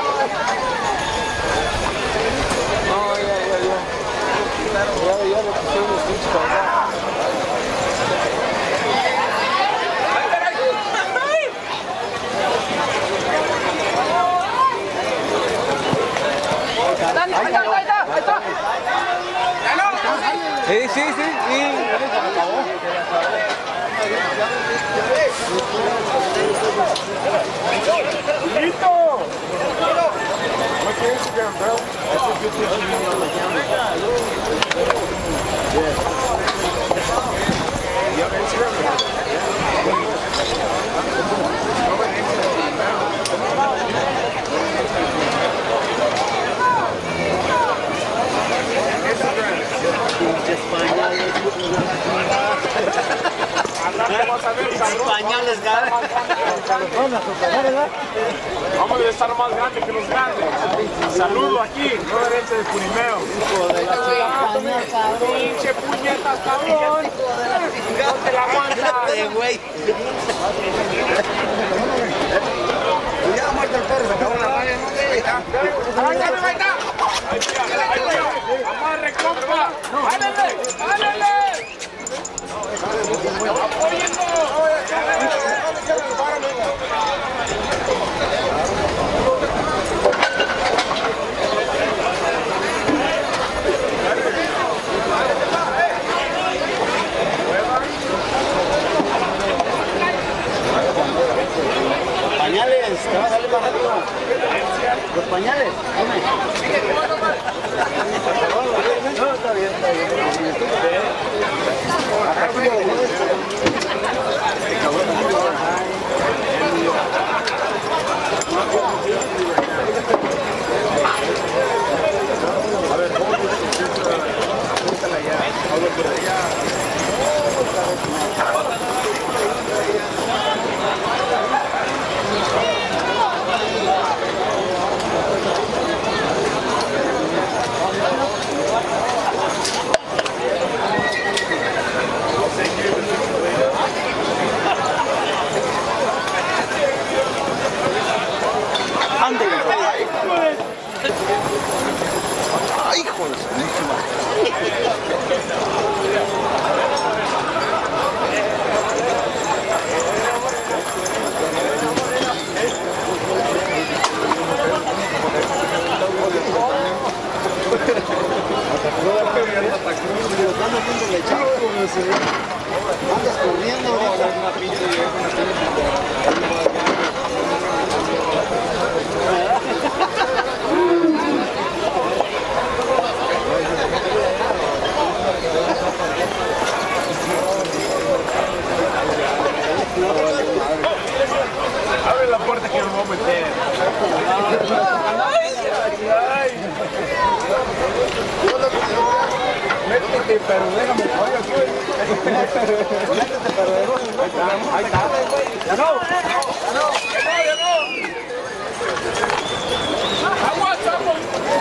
Ya le pusieron los pinches para acá. Ahí está. Sí. ¡Listo! Pañales, cara. Vamos a estar más grandes que los grandes. Saludo aquí, no derecho de Purimeo. Pinche puñetas, cabrón. No te la aguantas. Güey. Ya ha muerto el perro, se acabó la raya, ¿no? Ahí está. Ahí está. Amarre, compa. ¡Álele! ¡Apoyendo! Pañales, te va a salir más rápido. Los pañales, dame. No, está bien. ¡Ay, hijo de su Andas corriendo Abre la puerta que nos vamos a meter. Métete, pero déjame. Métete, pero déjame. Ahí está. Ya no. ¡Agua, chamo!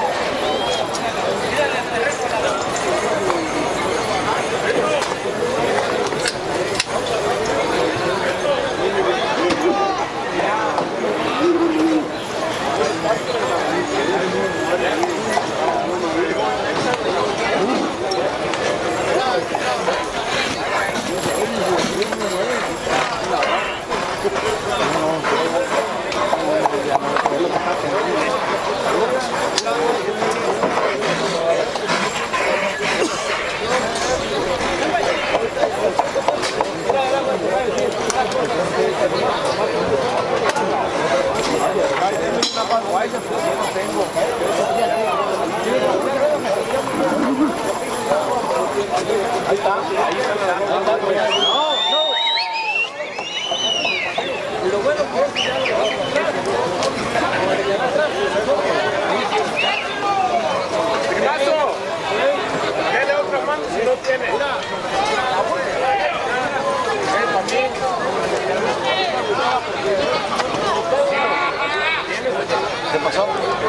¿Qué pasó?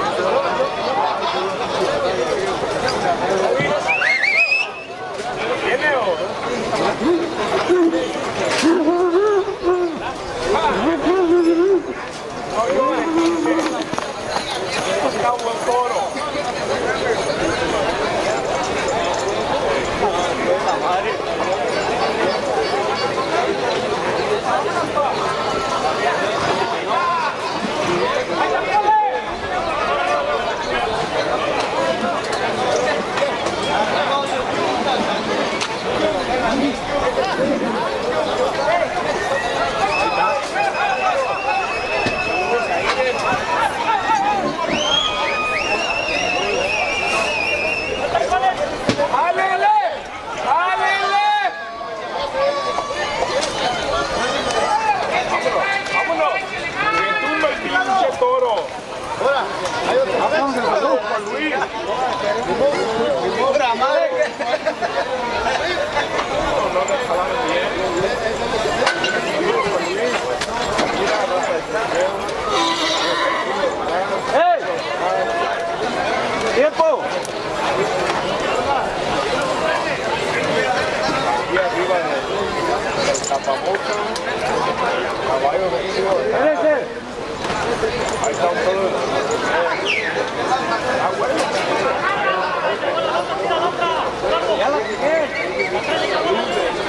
¿Viene o? ¡Tiempo! Aquí arriba del tapaboca, caballo vencido. Ahí están todos. ¡Ya la pegué!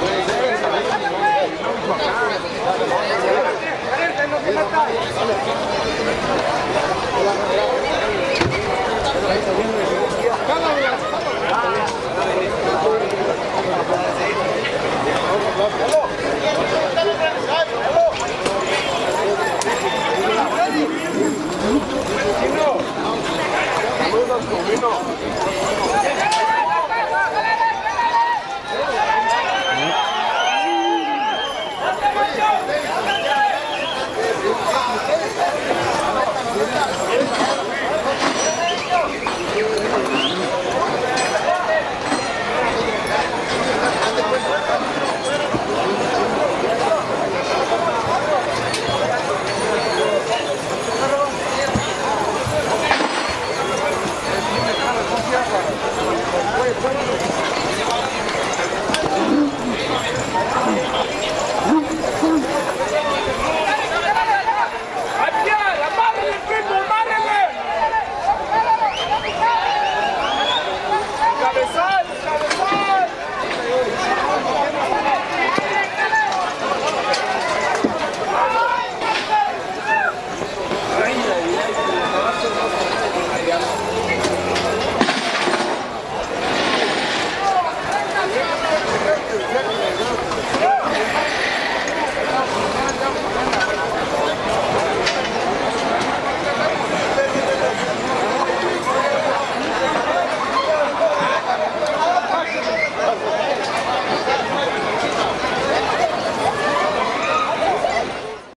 Saludos, Comino. Cabezón.